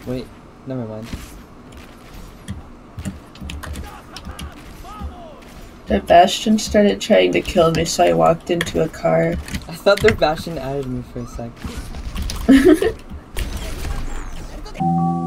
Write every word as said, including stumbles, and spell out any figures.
Wait, never mind. The Bastion started trying to kill me, so I walked into a car. I thought their Bastion added me for a sec.